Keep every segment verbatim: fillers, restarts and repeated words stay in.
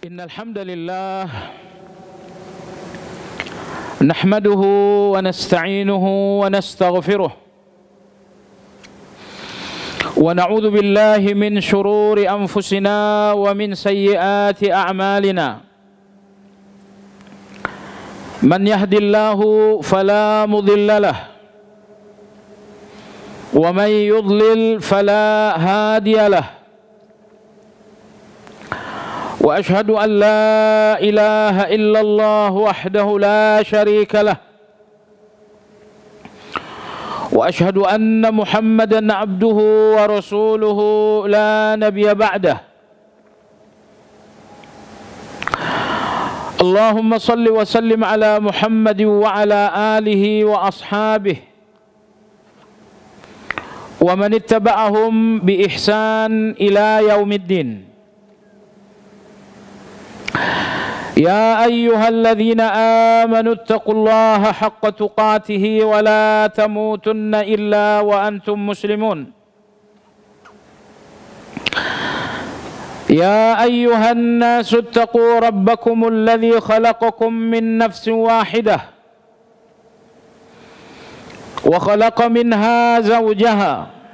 Innal hamdalillah nahmaduhu wa nasta'inuhu wa nastaghfiruh wa na'udzu billahi min shururi anfusina wa min sayyiati a'malina. Man yahdillahu fala mudilla lahu wa man yudlil fala hadiya lahu. Wa ashhadu an la ilaha illallah wahdahu la syarika lah. Wa ashhadu anna Muhammadan abduhu wa rasuluhu la nabiyya ba'dah. Allahumma salli wa sallim ala Muhammadin wa ala alihi wa ashabihi wa man ittaba'ahum bi ihsan ila yaumiddin. يا أيها الذين آمنوا اتقوا الله حق تقاته ولا تموتن إلا وأنتم مسلمون. يا أيها الناس اتقوا ربكم الذي خلقكم من نفس واحدة وخلق منها زوجها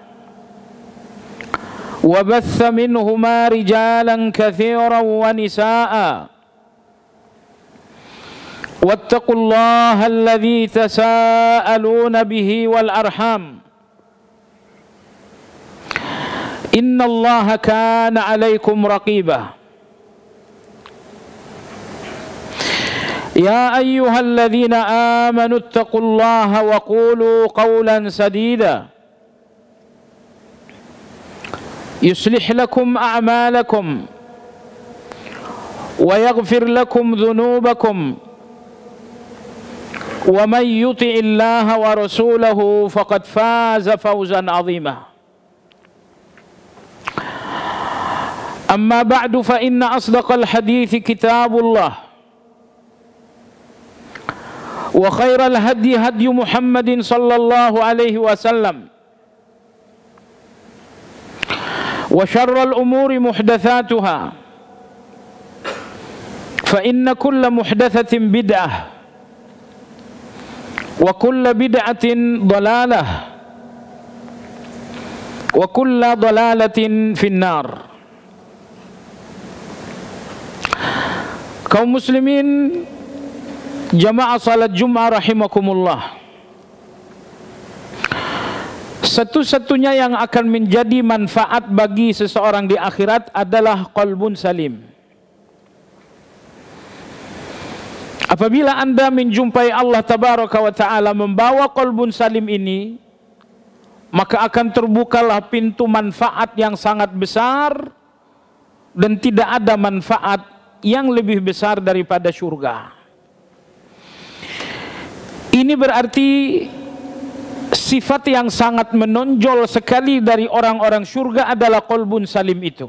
وبث منهما رجالا كثيرا ونساء واتقوا الله الذي تساءلون به والأرحام إن الله كان عليكم رقيبا. يا أيها الذين آمنوا اتقوا الله وقولوا قولا سديدا يصلح لكم أعمالكم ويغفر لكم ذنوبكم ومن يطع الله ورسوله فقد فاز فوزا عظيما. أما بعد فإن أصدق الحديث كتاب الله وخير الهدي هدي محمد صلى الله عليه وسلم وشر الأمور محدثاتها فإن كل محدثة بدعة وكل بدعة ضلالة وكل ضلالة في النار. Kaum muslimin jamaah salat Jumat rahimakumullah, satu-satunya yang akan menjadi manfaat bagi seseorang di akhirat adalah qalbun salim. Apabila anda menjumpai Allah tabaraka wa ta'ala membawa qalbun salim ini, maka akan terbukalah pintu manfaat yang sangat besar, dan tidak ada manfaat yang lebih besar daripada surga. Ini berarti sifat yang sangat menonjol sekali dari orang-orang surga adalah qalbun salim itu.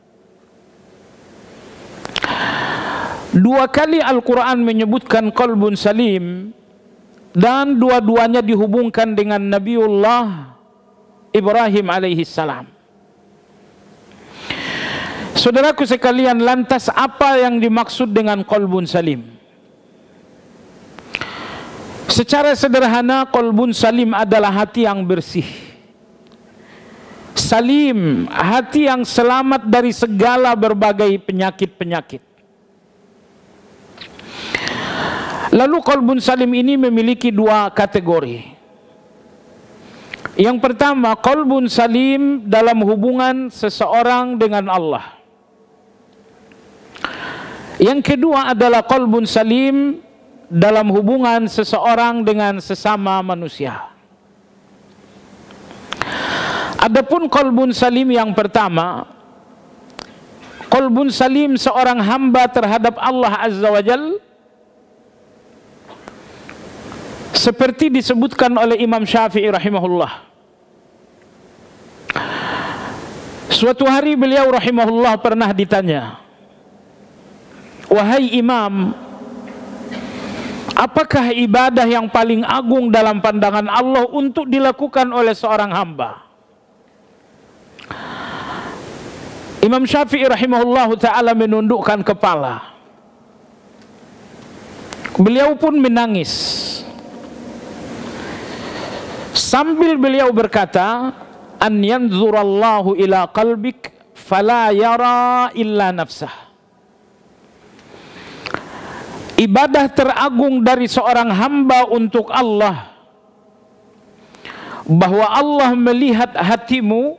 Dua kali Al-Quran menyebutkan qalbun salim, dan dua-duanya dihubungkan dengan Nabiullah Ibrahim alaihi salam. Saudaraku sekalian, lantas apa yang dimaksud dengan qalbun salim? Secara sederhana, qalbun salim adalah hati yang bersih. Salim, hati yang selamat dari segala berbagai penyakit-penyakit. Lalu qalbun salim ini memiliki dua kategori. Yang pertama, qalbun salim dalam hubungan seseorang dengan Allah. Yang kedua adalah qalbun salim dalam hubungan seseorang dengan sesama manusia. Adapun qalbun salim yang pertama, qalbun salim seorang hamba terhadap Allah Azza wa Jalla, seperti disebutkan oleh Imam Syafi'i rahimahullah. Suatu hari beliau rahimahullah pernah ditanya, "Wahai Imam, apakah ibadah yang paling agung dalam pandangan Allah untuk dilakukan oleh seorang hamba?" Imam Syafi'i rahimahullahu ta'ala menundukkan kepala. Beliau pun menangis sambil beliau berkata, an yanzurallahu ila qalbik fala yara illa nafsah. Ibadah teragung dari seorang hamba untuk Allah, bahwa Allah melihat hatimu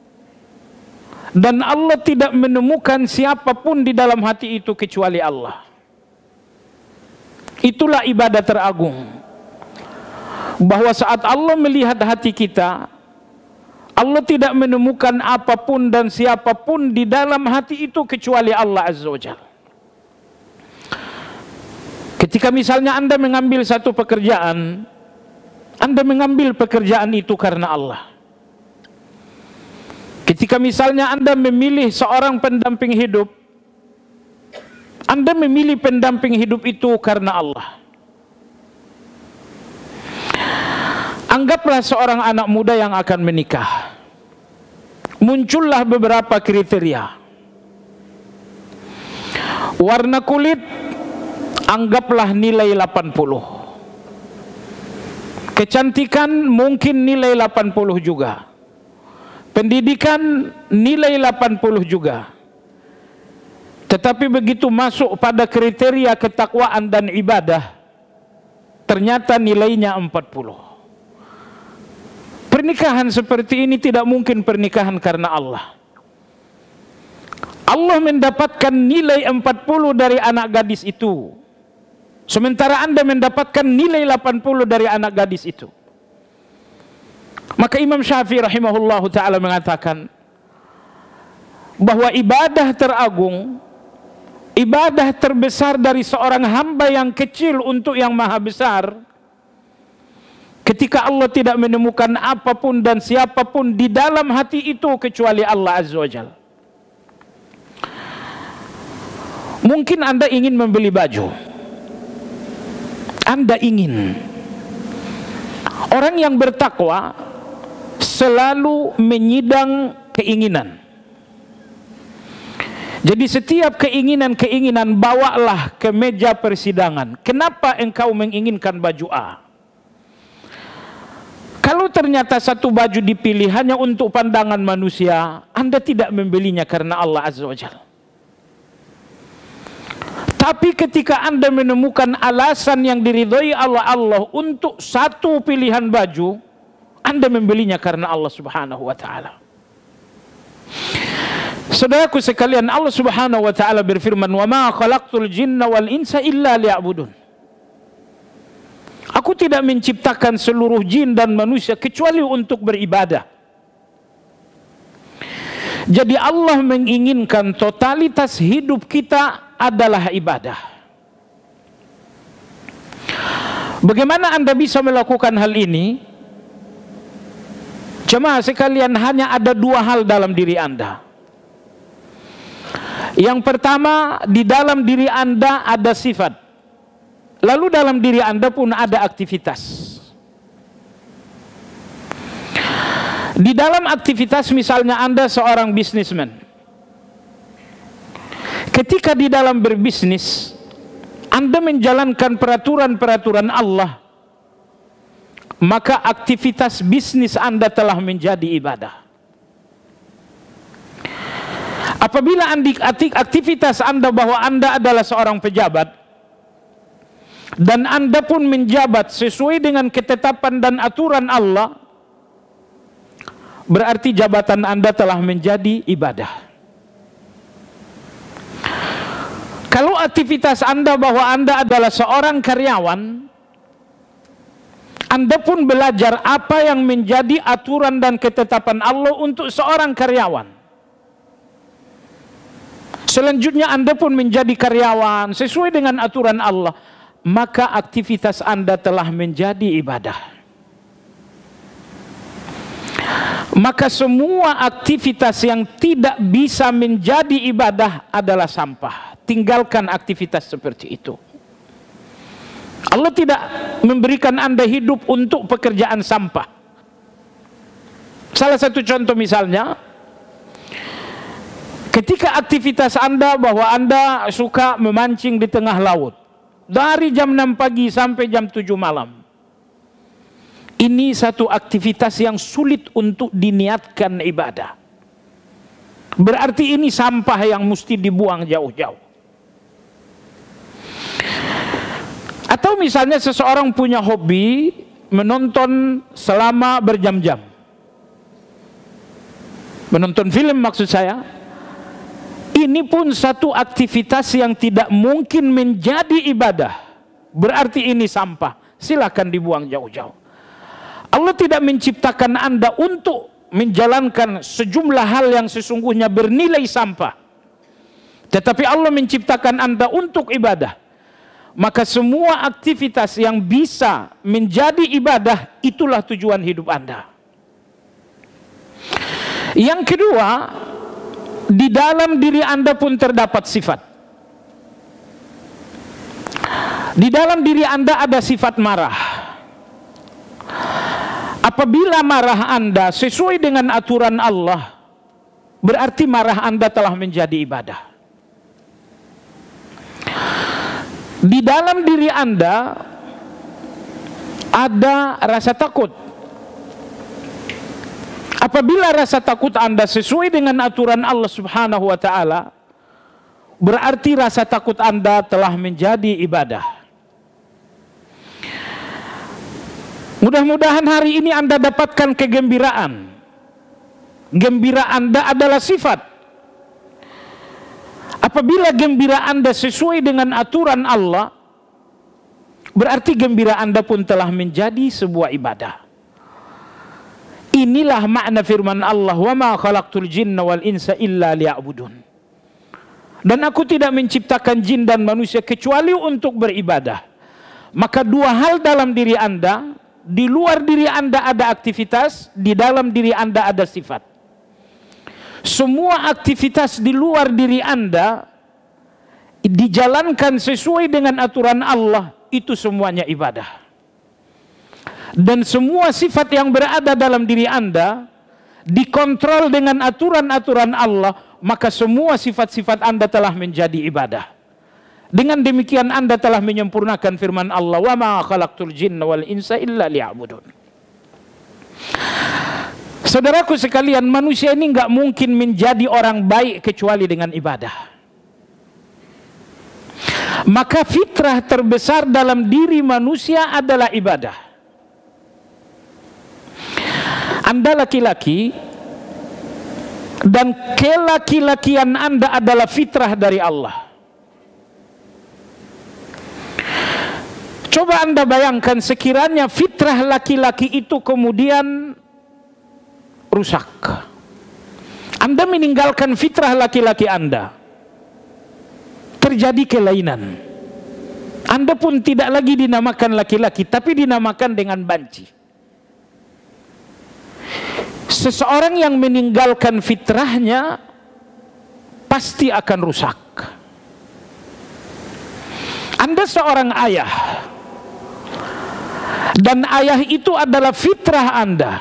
dan Allah tidak menemukan siapapun di dalam hati itu kecuali Allah. Itulah ibadah teragung, bahwa saat Allah melihat hati kita, Allah tidak menemukan apapun dan siapapun di dalam hati itu kecuali Allah Azza wa Jalla. Ketika misalnya Anda mengambil satu pekerjaan, Anda mengambil pekerjaan itu karena Allah. Ketika misalnya Anda memilih seorang pendamping hidup, Anda memilih pendamping hidup itu karena Allah. Anggaplah seorang anak muda yang akan menikah. Muncullah beberapa kriteria. Warna kulit, anggaplah nilai delapan puluh. Kecantikan mungkin nilai delapan puluh juga. Pendidikan nilai delapan puluh juga. Tetapi begitu masuk pada kriteria ketakwaan dan ibadah, ternyata nilainya empat puluh. Pernikahan seperti ini tidak mungkin pernikahan karena Allah. Allah mendapatkan nilai empat puluh dari anak gadis itu, sementara Anda mendapatkan nilai delapan puluh dari anak gadis itu. Maka Imam Syafi'i rahimahullahu ta'ala mengatakan bahwa ibadah teragung, ibadah terbesar dari seorang hamba yang kecil untuk yang maha besar, ketika Allah tidak menemukan apapun dan siapapun di dalam hati itu kecuali Allah Azza wa Jalla. Mungkin Anda ingin membeli baju, Anda ingin. Orang yang bertakwa selalu menyidang keinginan. Jadi setiap keinginan-keinginan bawalah ke meja persidangan. Kenapa engkau menginginkan baju A? Kalau ternyata satu baju dipilih hanya untuk pandangan manusia, Anda tidak membelinya karena Allah Azza wa Jalla. Tapi ketika Anda menemukan alasan yang diridhoi Allah Allah untuk satu pilihan baju, Anda membelinya karena Allah Subhanahu wa ta'ala. Saudaraku sekalian, Allah Subhanahu wa ta'ala berfirman, "Wa ma khalaqtul jinna wal insa illa liya'budun." Aku tidak menciptakan seluruh jin dan manusia kecuali untuk beribadah. Jadi Allah menginginkan totalitas hidup kita adalah ibadah. Bagaimana Anda bisa melakukan hal ini? Jemaah sekalian, hanya ada dua hal dalam diri Anda. Yang pertama, di dalam diri Anda ada sifat. Lalu dalam diri Anda pun ada aktivitas. Di dalam aktivitas, misalnya Anda seorang bisnismen. Ketika di dalam berbisnis, Anda menjalankan peraturan-peraturan Allah, maka aktivitas bisnis Anda telah menjadi ibadah. Apabila aktivitas Anda bahwa Anda adalah seorang pejabat, dan Anda pun menjabat sesuai dengan ketetapan dan aturan Allah, berarti jabatan Anda telah menjadi ibadah. Kalau aktivitas Anda bahwa Anda adalah seorang karyawan, Anda pun belajar apa yang menjadi aturan dan ketetapan Allah untuk seorang karyawan. Selanjutnya Anda pun menjadi karyawan sesuai dengan aturan Allah, maka aktivitas Anda telah menjadi ibadah. Maka semua aktivitas yang tidak bisa menjadi ibadah adalah sampah. Tinggalkan aktivitas seperti itu. Allah tidak memberikan Anda hidup untuk pekerjaan sampah. Salah satu contoh misalnya, Ketika aktivitas Anda bahwa Anda suka memancing di tengah laut dari jam enam pagi sampai jam tujuh malam, ini satu aktivitas yang sulit untuk diniatkan ibadah. Berarti ini sampah yang mesti dibuang jauh-jauh. Atau misalnya seseorang punya hobi menonton selama berjam-jam, menonton film maksud saya. Ini pun satu aktivitas yang tidak mungkin menjadi ibadah. Berarti ini sampah. Silakan dibuang jauh-jauh. Allah tidak menciptakan Anda untuk menjalankan sejumlah hal yang sesungguhnya bernilai sampah. Tetapi Allah menciptakan Anda untuk ibadah. Maka semua aktivitas yang bisa menjadi ibadah, itulah tujuan hidup Anda. Yang kedua, di dalam diri Anda pun terdapat sifat. Di dalam diri Anda ada sifat marah. Apabila marah Anda sesuai dengan aturan Allah, berarti marah Anda telah menjadi ibadah. Di dalam diri Anda ada rasa takut. Apabila rasa takut Anda sesuai dengan aturan Allah Subhanahu wa taala, berarti rasa takut Anda telah menjadi ibadah. Mudah-mudahan hari ini Anda dapatkan kegembiraan. Gembira Anda adalah sifat. Apabila gembira Anda sesuai dengan aturan Allah, berarti gembira Anda pun telah menjadi sebuah ibadah. Inilah makna firman Allah, wa ma khalaqtul jinna wal insa illa liya'budun. Dan aku tidak menciptakan jin dan manusia kecuali untuk beribadah. Maka dua hal dalam diri Anda, di luar diri Anda ada aktivitas, di dalam diri Anda ada sifat. Semua aktivitas di luar diri Anda dijalankan sesuai dengan aturan Allah, itu semuanya ibadah. Dan semua sifat yang berada dalam diri Anda dikontrol dengan aturan-aturan Allah, maka semua sifat-sifat Anda telah menjadi ibadah. Dengan demikian Anda telah menyempurnakan firman Allah, wa ma khalaqtul jinna wal insa illa liya'budun. Saudaraku sekalian, manusia ini nggak mungkin menjadi orang baik kecuali dengan ibadah. Maka fitrah terbesar dalam diri manusia adalah ibadah. Anda laki-laki dan kelaki-lakian Anda adalah fitrah dari Allah. Coba Anda bayangkan sekiranya fitrah laki-laki itu kemudian rusak. Anda meninggalkan fitrah laki-laki Anda, terjadi kelainan. Anda pun tidak lagi dinamakan laki-laki, tapi dinamakan dengan banci. Seseorang yang meninggalkan fitrahnya pasti akan rusak. Anda seorang ayah, dan ayah itu adalah fitrah Anda.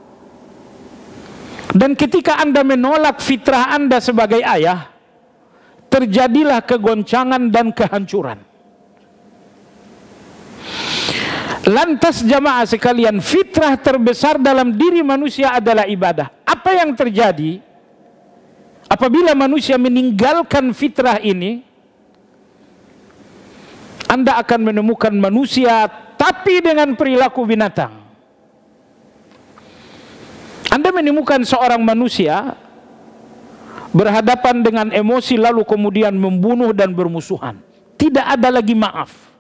Dan ketika Anda menolak fitrah Anda sebagai ayah, terjadilah kegoncangan dan kehancuran. Lantas jamaah sekalian, fitrah terbesar dalam diri manusia adalah ibadah. Apa yang terjadi apabila manusia meninggalkan fitrah ini? Anda akan menemukan manusia tapi dengan perilaku binatang. Anda menemukan seorang manusia berhadapan dengan emosi lalu kemudian membunuh dan bermusuhan. Tidak ada lagi maaf.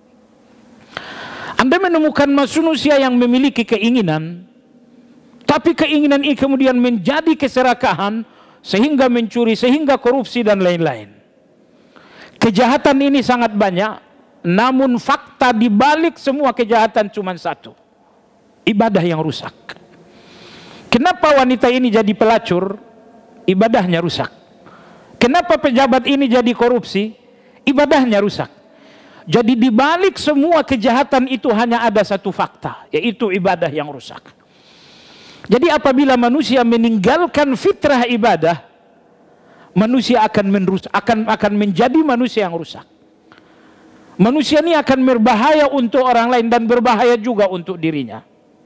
Anda menemukan manusia yang memiliki keinginan, tapi keinginan ini kemudian menjadi keserakahan, sehingga mencuri, sehingga korupsi dan lain-lain. Kejahatan ini sangat banyak, namun fakta di balik semua kejahatan cuma satu: ibadah yang rusak. Kenapa wanita ini jadi pelacur? Ibadahnya rusak. Kenapa pejabat ini jadi korupsi? Ibadahnya rusak. Jadi di balik semua kejahatan itu hanya ada satu fakta, yaitu ibadah yang rusak. Jadi apabila manusia meninggalkan fitrah ibadah, manusia akan merusak, akan akan menjadi manusia yang rusak. Manusia ini akan berbahaya untuk orang lain dan berbahaya juga untuk dirinya.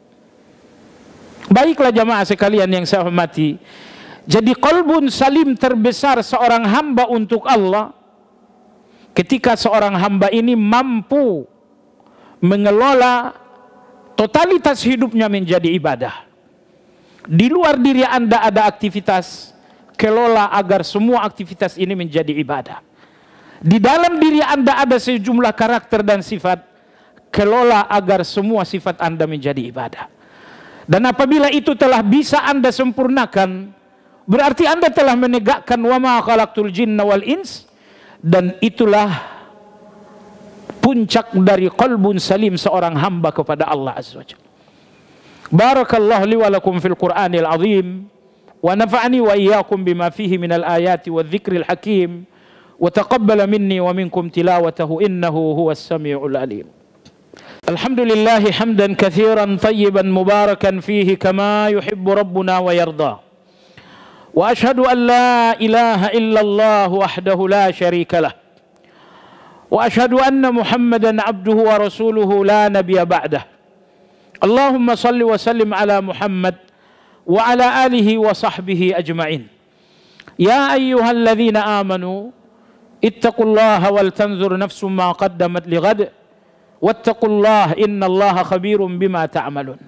Baiklah jamaah sekalian yang saya hormati. Jadi qalbun salim terbesar seorang hamba untuk Allah ketika seorang hamba ini mampu mengelola totalitas hidupnya menjadi ibadah. Di luar diri Anda ada aktivitas, kelola agar semua aktivitas ini menjadi ibadah. Di dalam diri Anda ada sejumlah karakter dan sifat, kelola agar semua sifat Anda menjadi ibadah. Dan apabila itu telah bisa Anda sempurnakan, berarti Anda telah menegakkan wa ma khalaqtul jinna wal ins, dan itulah puncak dari qalbun salim seorang hamba kepada Allah Azza wa Jalla. Barakallahu li wa lakum fil Qur'anil azim wa nafa'ani wa iyyakum bima fihi minal ayati wadh-dhikril hakim wa taqabbala minni wa minkum tilawatahu innahu huwas samiul alim. Alhamdulillah hamdan katsiran tayyiban mubarakan fihi kama yuhibbu rabbuna wa yarda. Wa ashhadu an la ilaha illallah wahdahu la syarika lah. Wa ashhadu anna Muhammadan abduhu wa rasuluhu la nabiyya ba'dah. Allahumma salli wa sallim ala Muhammad wa ala alihi wa sahbihi ajma'in. Ya ayyuhalladzina amanu ittaqullaha wal tanzur nafsum ma qaddamat lighad wattaqullaha innallaha khabirum bima ta'malun.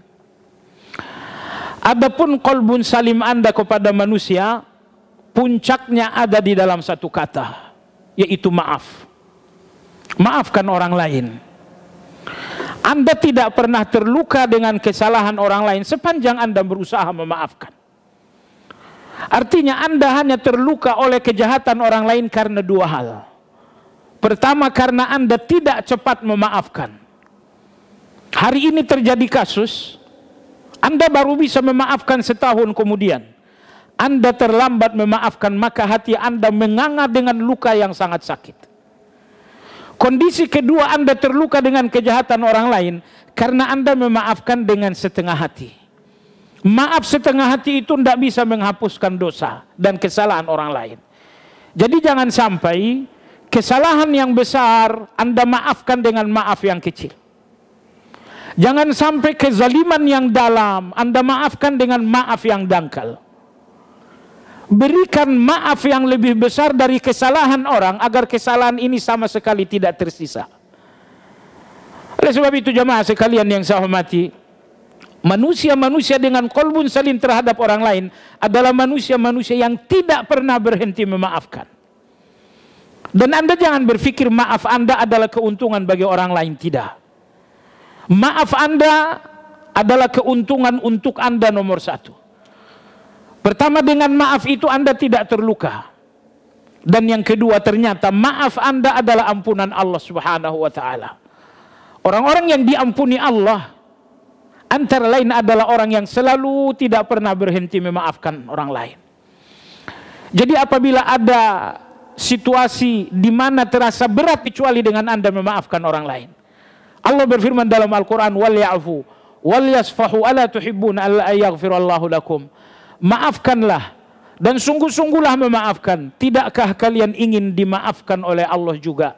Adapun qalbun salim Anda kepada manusia, puncaknya ada di dalam satu kata, yaitu maaf. Maafkan orang lain. Anda tidak pernah terluka dengan kesalahan orang lain sepanjang Anda berusaha memaafkan. Artinya Anda hanya terluka oleh kejahatan orang lain karena dua hal. Pertama, karena Anda tidak cepat memaafkan. Hari ini terjadi kasus, Anda baru bisa memaafkan setahun kemudian. Anda terlambat memaafkan, maka hati Anda menganga dengan luka yang sangat sakit. Kondisi kedua, Anda terluka dengan kejahatan orang lain karena Anda memaafkan dengan setengah hati. Maaf setengah hati itu tidak bisa menghapuskan dosa dan kesalahan orang lain. Jadi jangan sampai kesalahan yang besar Anda maafkan dengan maaf yang kecil. Jangan sampai kezaliman yang dalam Anda maafkan dengan maaf yang dangkal. Berikan maaf yang lebih besar dari kesalahan orang agar kesalahan ini sama sekali tidak tersisa. Oleh sebab itu jamaah sekalian yang saya hormati, manusia-manusia dengan qalbun salim terhadap orang lain adalah manusia-manusia yang tidak pernah berhenti memaafkan. Dan Anda jangan berpikir maaf Anda adalah keuntungan bagi orang lain, tidak. Maaf Anda adalah keuntungan untuk Anda nomor satu. Pertama, dengan maaf itu Anda tidak terluka. Dan yang kedua, ternyata maaf Anda adalah ampunan Allah Subhanahu wa ta'ala. Orang-orang yang diampuni Allah antara lain adalah orang yang selalu tidak pernah berhenti memaafkan orang lain. Jadi apabila ada situasi di mana terasa berat kecuali dengan Anda memaafkan orang lain, Allah berfirman dalam Al-Quran, wal ya'fu wal yasfahu ala tuhibbuna alla yaghfirallahu lakum. Maafkanlah dan sungguh-sungguhlah memaafkan. Tidakkah kalian ingin dimaafkan oleh Allah juga?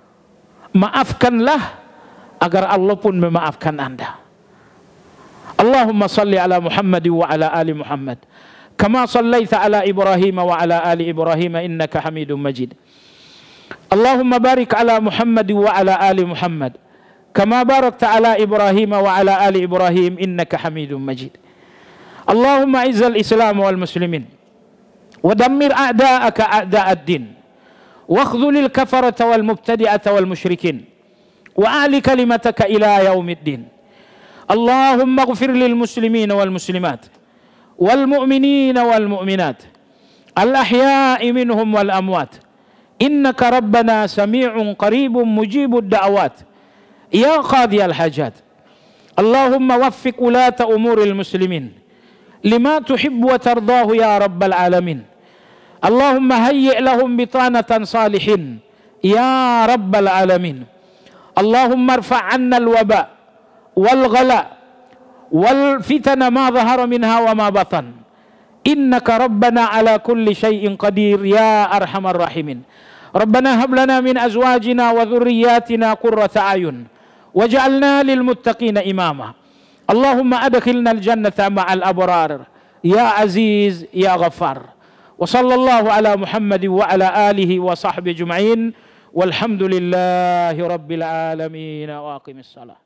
Maafkanlah agar Allah pun memaafkan Anda. Allahumma salli ala Muhammad wa ala ali Muhammad kama sallaita ala Ibrahim wa ala ali Ibrahim innaka Hamidum Majid. Allahumma barik ala Muhammad wa ala ali Muhammad kama barakta ala Ibrahim wa ala ali Ibrahim innaka Hamidum Majid. Allahumma izzal Islam wal muslimin wa dammir a'da'aka a'da'ad din wa khzulil kafarata wal mubtadi'ata wal musyrikin wa a'li kalimataka ila yaumiddin. Allahumma ighfir lil muslimin wal muslimat wal mu'minin wal mu'minat al ahya'i minhum wal amwat innaka rabbana sami'un qaribun mujibud da'awat ya qadiyal hajat. Allahumma waffiq ulata umuril muslimin lima tuhibbu wa tardahu ya rabbal alamin. Allahumma hayyi' lahum bitanatan salihin ya rabbal alamin. Allahumma irfa' 'anna al-waba wal ghala wal fitana ma dhahara minha wa ma batan innaka rabbana ala kulli syai'in qadir ya arhamar rahimin. Rabbana hab lana min azwajina wa dhurriyyatina qurrata a'yun waj'alna lil muttaqina imama. Allahumma adkhilna al jannata ma'al abrar ya aziz ya ghaffar. Wa sallallahu ala Muhammad wa ala alihi wa sahbihi ajma'in. Walhamdulillahi rabbil alamin. Wa aqimis salah.